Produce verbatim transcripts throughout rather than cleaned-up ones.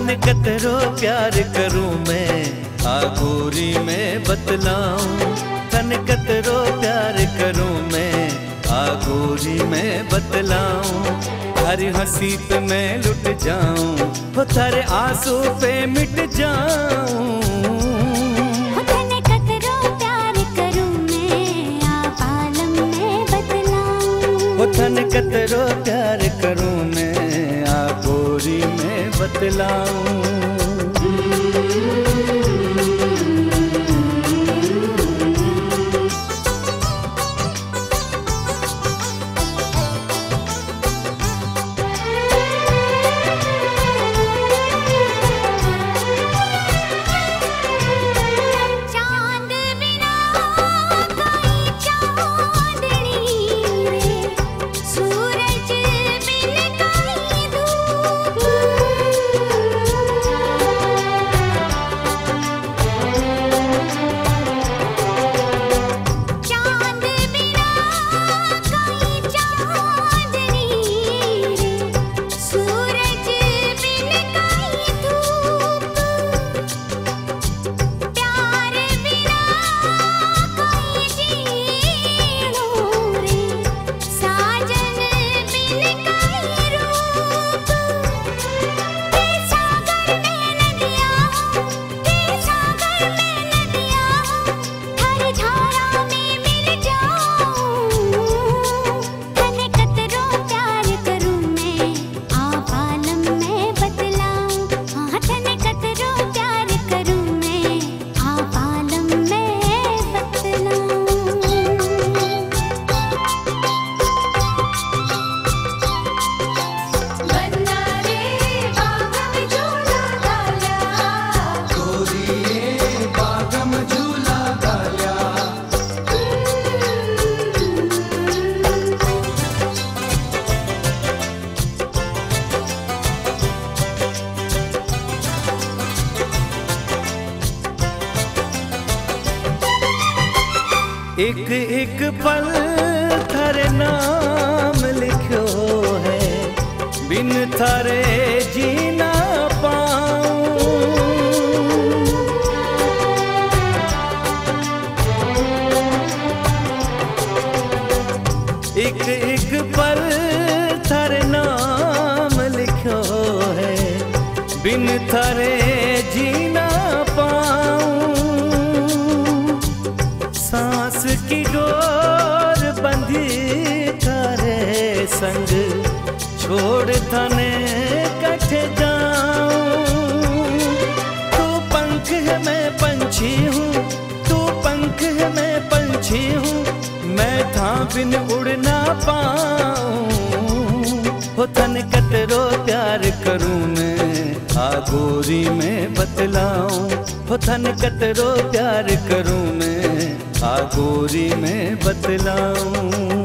थन कतरो प्यार करूं मैं आगोरी में बतलाऊं। थन कतरो प्यार करूं मैं आगोरी में बतलाऊं। हर हंसी पे मैं लुट जाऊं, वो थारे आंसू पे मिट जाऊं। थन कतरो प्यार करूं मैं आगोरी में बतलाऊं। एक एक पल थारे नाम लिखो है, बिन थारे जीना पाऊं। एक एक पल थारे नाम लिखो है, बिन थारे जीना पाऊं। सांस की डोर बंधी थारे संग, छोड़ थाने कटे जाऊं। तू पंख है मैं पंछी हूँ, तू पंख है मैं पंछी हूँ, मैं था बिन उड़ ना पाऊं। हो थन कतरो प्यार करूं मैं आगोरी में बतलाऊं। हो थन कतरो प्यार करूं मैं आगोरी में बतलाऊं।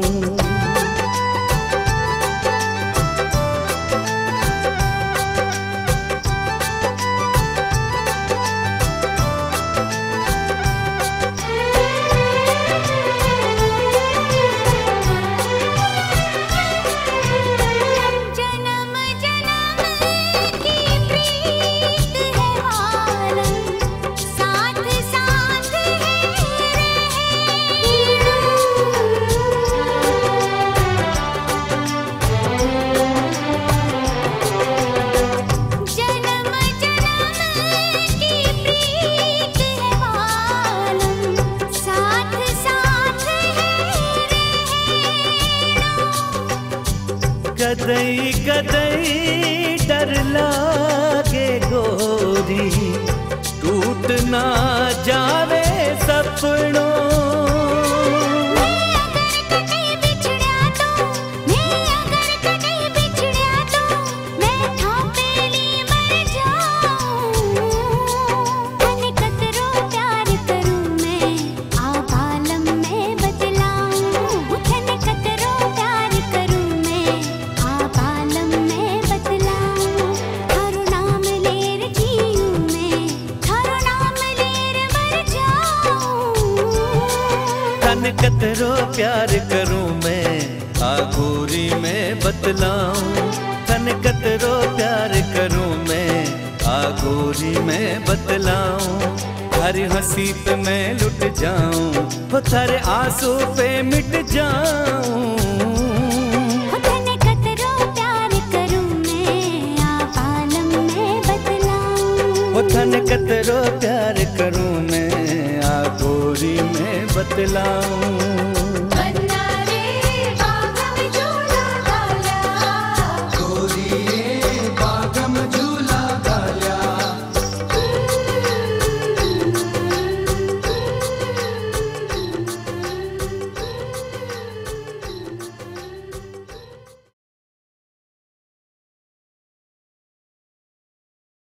गदई गदई डर लागे गोरी, टूट ना जावे सपनों। कतरो प्यार करूं मैं आगोरी में बतलाऊं। थन कतरो प्यार करूं मैं में बतलाऊं, थारी हंसी पे मैं लुट जाऊं, वो थारे आंसू पे मिट जाऊं। वो तने कतरो प्यार करूं मैं, आप आलम में बतलाऊं। वो थाने कतरो प्यार करूं मैं, आ गोरी में बतलाऊं।